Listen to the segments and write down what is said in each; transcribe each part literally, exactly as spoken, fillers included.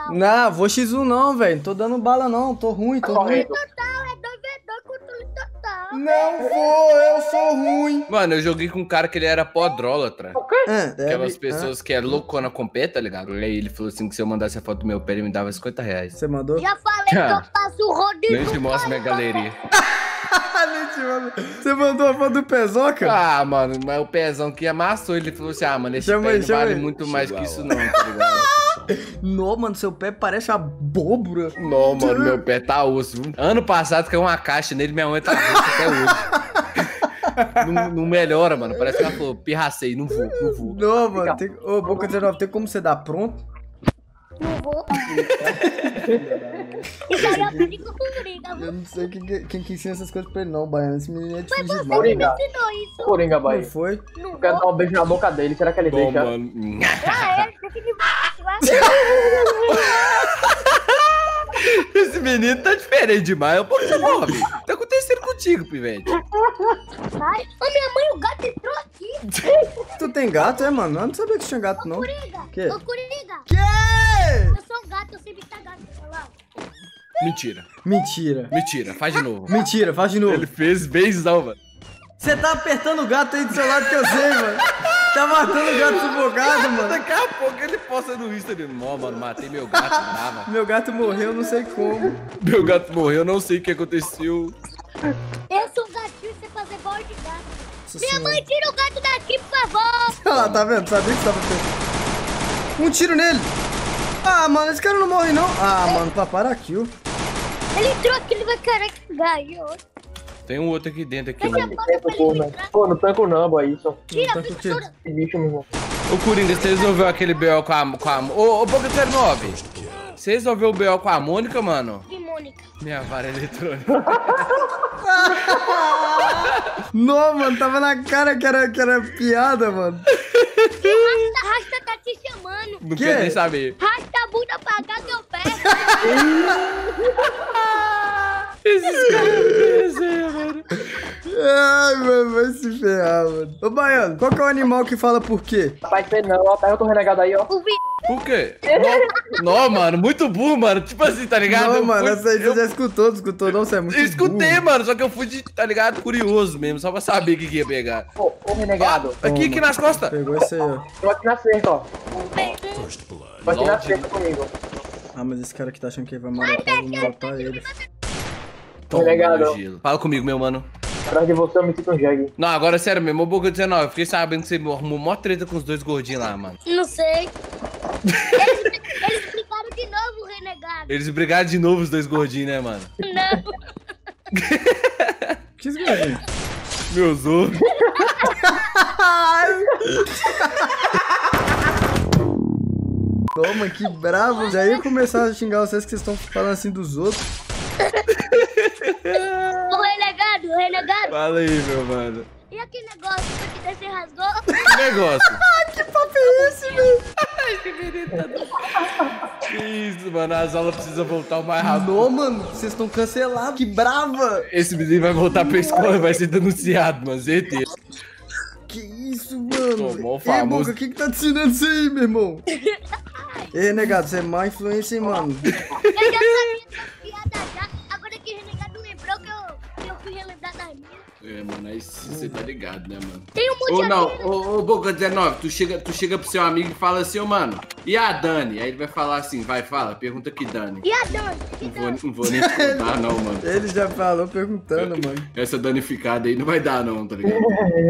total. Não, vou X um não, velho. Não tô dando bala não, tô ruim, tô ruim. Total, é dois v dois controle total. Não vou, eu sou ruim. Mano, eu joguei com um cara que ele era podrólatra. Ah, deve- Aquelas pessoas que é loucona com pé, tá ligado? E aí ele falou assim que se eu mandasse a foto do meu pé, ele me dava cinquenta reais. ah, você mandou? Já falei que eu faço o rodízio. Nem te mostro minha galeria. Nem te mando. Você mandou a foto do Pezoca? Ah, mano, mas o pezão que amassou, ele falou assim, ah, mano, esse Chama pé aí, não chama vale aí. muito mais que isso não, tá ligado? Não, mano, seu pé parece uma abóbora. Não, mano, meu pé tá osso. Viu? Ano passado caiu uma caixa nele, minha mãe tá roxa até hoje. não, não melhora, mano. Parece que ela falou, pirracei, não vou, não vou. Não, mano, tem... Ô, Boca dezenove, tem como você dar pronto? Não vou. Isso aí eu aprendi com o Coringa. Eu não sei quem, que- quem que ensina essas coisas pra ele não, Baiano. Esse menino é difícil Você demais. me Coringa. ensinou isso. Coringa, Não boy. foi? Não Eu quero dar vou. um beijo na boca dele. Será que ele Bom, deixa? mano. Ah, é? Deixa de vai. Esse menino tá diferente demais. Eu posso nove. Tá acontecendo contigo, pivete? Vai. Ô, minha mãe, o gato entrou aqui. Tu tem gato, é, mano? Eu não sabia que tinha gato, não. Coringa. Quê? Ô, Coringa. Que? Eu sou um gato, eu sei imitar gato. Olha lá. Mentira. Mentira. Mentira, faz de novo. Mentira, faz de novo. Ele fez beijão, mano. Você tá apertando o gato aí do seu lado que eu sei, mano. Tá matando o gato sufocado, mano. Daqui a pouco ele posta no Insta dele. Não, mano, matei meu gato, brava. Meu gato morreu, não sei como. Meu gato morreu, não sei o que aconteceu. Eu sou um gatinho e você fazer bola de gato. Nossa Minha senhora. mãe, tira o gato daqui, por favor. Olha lá, tá vendo? Sabia que você tava tendo. Um tiro nele. Ah, mano, esse cara não morre, não. Ah, mano, pra parar aqui, ó. Ele entrou aqui, ele vai querer que ganhou. Tem um outro aqui dentro aqui, Deixa a mano. bola pra ele Pô, entrar. Pô, não tanco não, boy. Isso. Tira, Tá fica com o quê? chorando. Que bicho, meu irmão. Ô, Coringa, você resolveu aquele B O com a... Com a ô, ô, Boca zero nove. Você resolveu o B O com a Mônica, mano? Que Mônica. Minha vara eletrônica. Não, mano, tava na cara que era, que era piada, mano. Rasta, Rasta tá te chamando. Não Que? quer nem saber. Rasta a bunda pra cá que eu pego. Esses caras não mano. Ai, mano, vai se ferrar, mano. Ô, Baiano, qual que é o animal que fala por quê? Rapaz, sei não, ó. Pega o renegado aí, ó. O vi... Por quê? Não, não, mano, muito burro, mano. Tipo assim, tá ligado? Não, Eu mano, fui- essa aí eu- você já escutou, não escutou não? Você é muito Eu escutei, burro. mano, só que eu fui de, tá ligado? Curioso mesmo, só pra saber o que, que ia pegar. Ô, ô, renegado. Aqui, aqui nas costas. Pegou esse aí, ó. Tô aqui na cerca, ó. Tô aqui na Lorde. cerca comigo. Ah, mas esse cara aqui tá achando que ele vai matar, eu vou matar ele. Toma, Renegado. meu gelo. Fala comigo, meu mano. Atrás de você eu me sinto um jegue. Não, agora é sério mesmo, ô Boca dezenove, eu fiquei sabendo que você arrumou mó treta com os dois gordinhos lá, mano. Não sei. Eles, eles brigaram de novo, renegado. Eles brigaram de novo, os dois gordinhos, né, mano? Não. Que esgradinho? Meus ovos. Toma, que bravo. Já ia começar a xingar vocês que vocês estão falando assim dos outros. O renegado, o renegado. Fala aí, meu mano. E aquele negócio que você rasgou? Que negócio? Que papo é esse, velho? Que isso, mano, as aulas precisam voltar o mais rápido. Não, mano, vocês estão cancelados. Que brava. Esse menino vai voltar pra escola e vai ser denunciado, mano, certeza. Que isso, mano? Tomou o Ei, famoso- Boca, o que que tá te ensinando isso aí, meu irmão? Ei, negado, você é má influência, hein, mano? Eu já sabia das piadas já. Agora que o renegado lembrou que eu, que eu fui relembrar das minhas. É, mano, aí você tá ligado, né, mano? Tem um monte Ou de não, amigo. ô, ô Boca dezenove, tu chega, tu chega pro seu amigo e fala assim, ô mano, e a Dani? Aí ele vai falar assim, vai, fala, pergunta que Dani. E a Dani? E Não vou, Dani? não vou nem te contar, não, mano. Ele já falou perguntando, mano. Essa danificada aí não vai dar, não, tá ligado?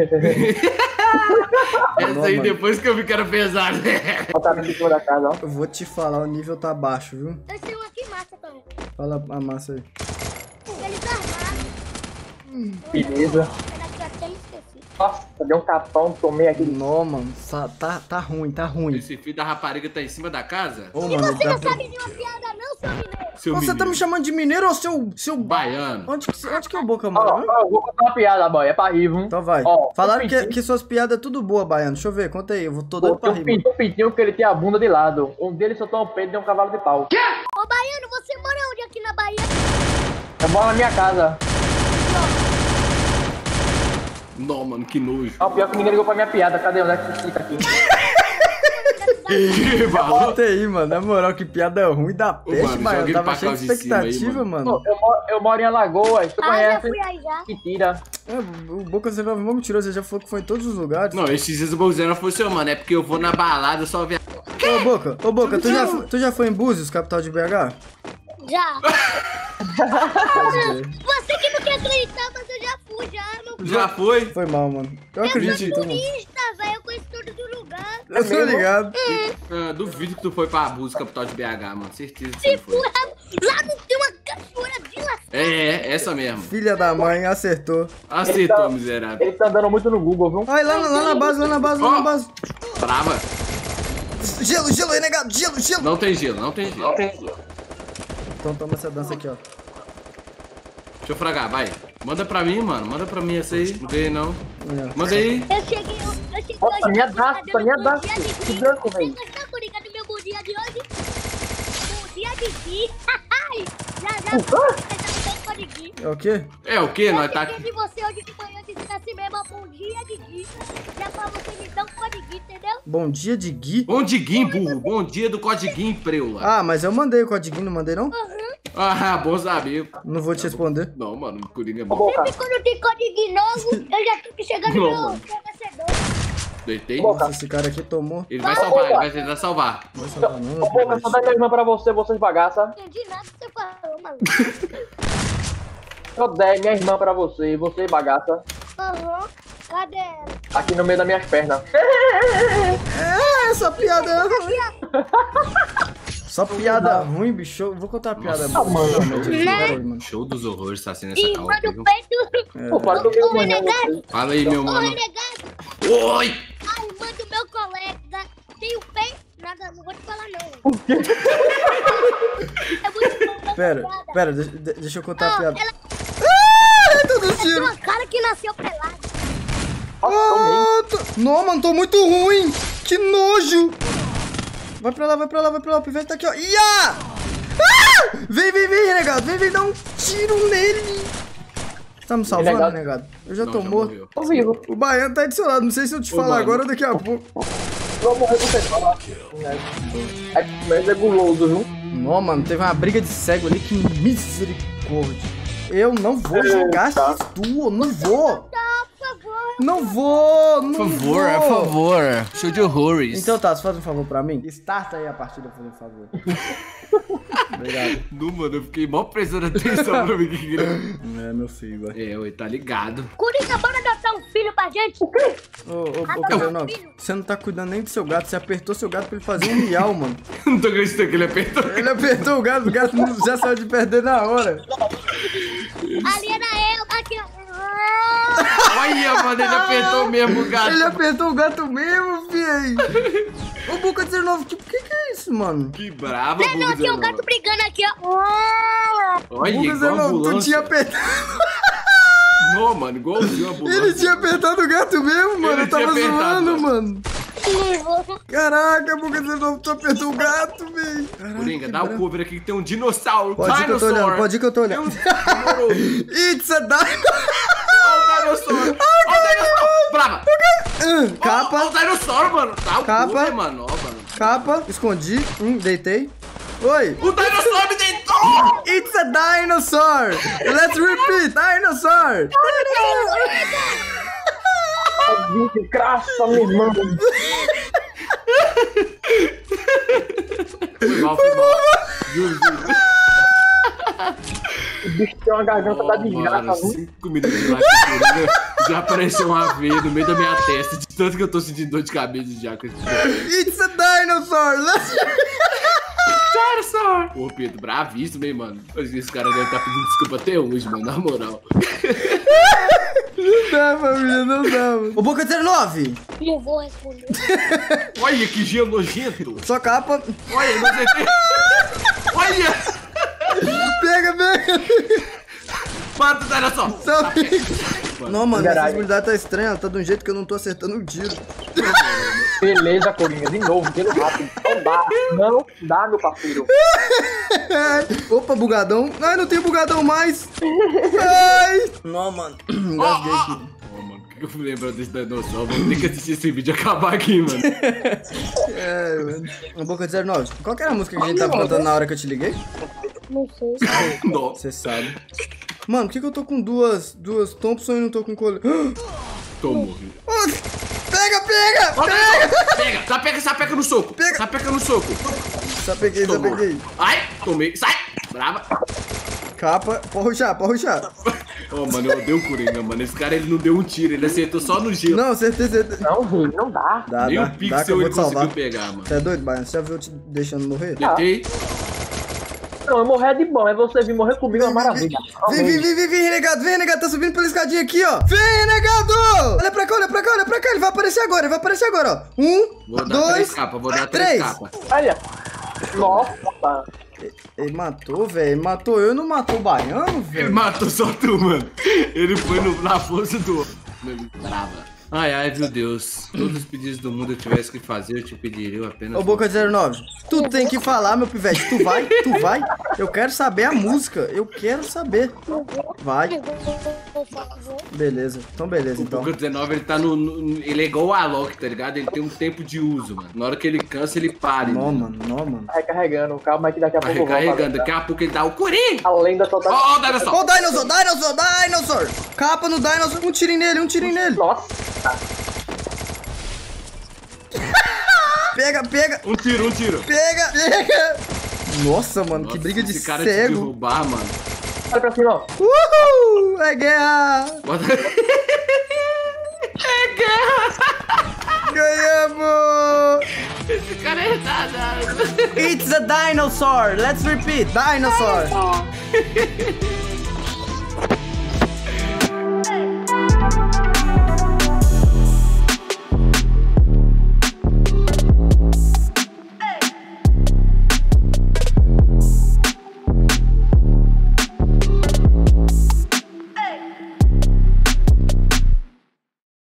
Essa Não, aí mano. depois que eu vi que era pesado. Botaram aqui em cima da casa, ó. Eu vou te falar, o nível tá baixo, viu? Eu sei um aqui massa também. Fala a massa aí. Eles armaram. Beleza. Era que eu até esqueci. Nossa, deu um tapão, tomei aqui. Não, mano, sa- tá, tá ruim, tá ruim. Esse filho da rapariga tá em cima da casa? Ô, E mano, você dá não pra- sabe nenhuma piada não, seu mineiro? Seu Você tá menino. me chamando de mineiro ou seu... seu... Baiano. Onde que, onde que é o Boca, Ó, mano? ó, eu vou contar uma piada, boy. É pra rir, viu? Então vai. Ó, Falaram o que, pintinho- que suas piadas é tudo boa, Baiano. Deixa eu ver, conta aí. Eu vou tô Pô, doido pra tem rir, um mano. pintinho, um pintinho que ele tinha a bunda de lado. Um deles soltou um peito e deu um cavalo de pau. Ô, Baiano, você mora onde aqui na Bahia? Eu moro na minha casa. Não, mano, que nojo. Ó, o pior que ninguém ligou pra minha piada. Cadê? Onde é que fica aqui? Ih, maluco. Bota aí, mano. Na moral, que piada ruim da peste, mano, mano. joga Eu tava ele pra cheio de cá de cima aí, expectativa, mano. mano. Eu, moro- eu moro em Alagoas, tu Ah, já conhece? fui aí já. Que tira. É, o Boca você vai ver mentiroso, você já falou que foi em todos os lugares. Não, esses dias o Bolzano não foi seu, mano. É porque eu vou na balada, eu só vi. Ô, Boca, ô, Boca, tu já, tu já foi em Búzios, capital de B H? Já. Pode crer. Você que não quer acreditar, mas eu já fui, já, meu. Já foi? Foi mal, mano. Eu Eu acredito sou em tu, mano. turista, velho. Eu conheço todos os lugares. Eu tô ligado. Ah, duvido que tu foi pra Abuso, capital de B H, mano. Certeza que você Se não foi. for, lá não tem uma cachoeira de lá. É, é, essa mesmo. Filha da mãe, acertou. Acertou, miserável. Ele tá andando muito no Google, viu? Ai, lá, lá na base, lá na base, lá na Ó. base. Brava. Gelo, gelo, renegado, gelo, gelo. Não tem gelo, não tem gelo. Não tem gelo. Então toma essa dança aqui, ó. Deixa eu fragar, vai. Manda pra mim, mano. Manda pra mim essa aí. Não tem não. É. Manda aí. Eu cheguei, eu, eu cheguei Nossa, hoje. minha eu dança, fui minha fazer dança. um bom dia de Que Gui. branco, velho. Você gostou, Coringa, do meu bom dia de hoje? Bom dia de Gui. Já, já, já, de Gui. É o quê? É o que? Eu Nós tá cheguei aqui. de você hoje de manhã dizendo assim mesmo, ó, bom dia de Gui. Já pra você me dar um código, entendeu? Bom dia de Gui. Bom diguinho, burro. Bom dia do codiguinho, preula. Ah, mas eu mandei o codiguinho, não mandei não? Ah, bom saber. Não vou te responder. Não, mano. Coringa é Ô, bom. Boca, Sempre quando tem código novo, eu já tenho que chegar no Não, meu mano. fornecedor. Deitei. Boca. Esse cara aqui tomou. Ele vai salvar, ele vai tentar salvar. Não vai salvar não, meu ô, Boca, só filho. dá minha irmã pra você, vocês bagaça. Não entendi nada que você falou, mano. Eu dei minha irmã pra você, você bagaça. Aham. Cadê ela? Aqui no meio das minhas pernas. É, essa piada é ruim. Só piada ruim, bicho. Eu vou contar uma piada Nossa, boa. mano. Realmente, Né? pera aí, mano. Show dos horrores tá sendo essa Ih, calma, mano, viu? o peito. Pô, para que eu Ô, ganhar renegado. você. Fala aí, meu Ô, mano. renegado. Oi! A irmã do meu colega tem o peito. Nada, não vou te falar, não. É muito bom. Pera, pera, deixa, de- deixa eu contar a Não, piada. ela Ah, todo tem tiro. uma cara que nasceu pelada. Ah, tô... Não, mano, tô muito ruim. Que nojo. Vai pra lá, vai pra lá, vai pra lá. O pivete tá aqui, ó. Ia! Ah! Vem, vem, vem, renegado. Vem, vem, dá um tiro nele. Tá me salvando, Renegado. renegado? Eu já Não, tô já morto. morreu. Tô vivo. O baiano tá aí do seu lado. Não sei se eu te Ô, falar mano. agora ou daqui a pouco. Vou morrer com você, fala. É, mas é guloso, viu? Não, mano, teve uma briga de cego ali. Que misericórdia. Eu não vou jogar Eita. X-Duo. Não vou. Tá, por favor. Não vou, não Por favor, vou. por favor. Show de horrores. Então tá, você faz um favor pra mim? Starta aí a partida, por favor. Obrigado. Não, mano, eu fiquei mó prestando atenção pra mim. que que ele- É, meu filho. vai. É, ué, tá ligado. Coringa, bora adotar um filho pra gente. Ô, ô, ô, Ah, Pedro, não. não, você não tá cuidando nem do seu gato, você apertou seu gato pra ele fazer um miau, mano. Não tô acreditando que ele apertou. Ele apertou o gato, o gato já saiu de perder na hora. Ali era eu. Aqui, ó. Olha, mano, ele apertou mesmo o gato. Ele apertou o gato mesmo, filho. Ô, Boca dezenove, que, que que é isso, mano? Que brava, Não, Buga aqui é o gato brigando aqui, ó. Olha, Boca igual dezenove, tu ambulância. tinha apertado. Não, mano, igualzinho a ambulância. Ele tinha apertado o gato mesmo, mano. Ele Eu tava tinha apertado, zoando, mano. mano. Caraca, Boca dezenove, tu apertou o gato, velho. Caraca, Coringa, que dá o bravo. cover aqui que tem um dinossauro. Pode ir que eu tô olhando, pode ir que eu tô Tem um olhando. demorou. It's a dino. Olha o dinossauro. Olha o dinossauro. Brava. Hum, Capa, Olha o dinossauro, mano. Dá o Capa. cover, mano. Ó, mano. capa, escondi. Hum, deitei. Oi. O dinossauro me deitou. It's a dinosaur. Let's repeat, dinosaur. Que graça, minha irmã. Foi mal, foi mal. Juro, juro. O bicho tem uma garganta da desgraça, Mano, viu? cinco minutos lá que Coringa já apareceu uma veia no meio da minha testa, de tanto que eu tô sentindo dor de cabeça já com esse jogo. It's a dinosaur. Let's Dinosaur! Ô, Pedro, bravíssimo, hein, mano? Esse cara deve estar pedindo desculpa até hoje, mano, na moral. Não dá, família, não dá, mano. Ô, Boca dezenove. Não vou responder. Olha que gelo nojento! Só capa. Olha, não sei se... Olha! Pega, pega. Mata o dinossauro! Só Não, mano, essa Caralho. visibilidade tá estranha. Ela tá de um jeito que eu não tô acertando o tiro. Beleza, Coringa, de novo, pelo rápido. Não dá, não dá, meu parceiro. Opa, bugadão. Ai, não tem bugadão mais. Ai. Não, mano. Engasguei aqui. Ô, mano, o que Eu fui lembrando desse dinossauro. Vamos ter que assistir esse vídeo e acabar aqui, mano. É, mano. Uma boca de zero nove. Qual que era a música que a gente tava cantando na hora que eu te liguei? Não sei. Nossa. Você sabe. Mano, por que, que eu tô com duas, duas Thompson e não tô com cole... Tô morrendo. Oh, pega, pega! Ó, Pega! Pega! Sapeca, sapeca no soco! Pega. Sapeca no soco! Só peguei, só Tomou. peguei. Ai! Tomei! Sai! Brava! Capa, pode ruxar, pode ruxar. Ô, oh, mano, eu odeio o Coringa, mano. Esse cara, ele não deu um tiro, ele acertou só no gelo. Não, certeza, certeza. Não, Rui, não dá. Dá, Nem dá, o dá que eu pixel vou ele te salvar. conseguiu pegar, mano. Você é doido, Baiano? Você já viu eu te deixando morrer? Deitei. Não, eu morrer é de bom, é você vir morrer comigo é uma maravilha. Vem, vem, vem, vem, vem, renegado, vem, renegado, tá subindo pela escadinha aqui, ó. Vem, renegado! Olha pra cá, olha pra cá, olha pra cá, ele vai aparecer agora, ele vai aparecer agora, ó. Um, Vou dar dois, três capas, vou dar três três. capas. Olha. Nossa. Ele matou, velho, ele matou eu e não matou o Baiano, Ele velho. matou só tu, mano. Ele foi no- na força do... Brava. Ai, ai, meu Deus. Todos os pedidos do mundo eu tivesse que fazer, eu te pediria eu apenas... Ô, Boca de zero nove, tu tem que falar, meu pivete, tu vai, tu vai. Eu quero saber a música, eu quero saber. Vai, Por favor. beleza, então beleza, O então. Boca dezenove, ele tá no, no- ele é igual o Alok, tá ligado? Ele tem um tempo de uso, mano. Na hora que ele cansa, ele para. Não, entendeu? mano, não, mano. Tá recarregando, calma aí que daqui a Tá pouco eu vou. recarregando, daqui a pouco ele dá o Coringa. A lenda só tá. Ó, ó, dá só. Ô, oh, Dinosaur, Dinosaur, Dinosaur! Capa no Dinosaur, um tiro nele, um tiro nele. Nossa. Pega, pega, Um tiro, um tiro. pega, pega. Nossa, mano, que Nossa, briga de esse cara te cego. derrubar, mano. Olha pra cima, ó. Uhul, é guerra. Bota... é guerra. Ganhamos. Esse cara é retardado. It's a dinosaur. Let's repeat, dinosaur. Só.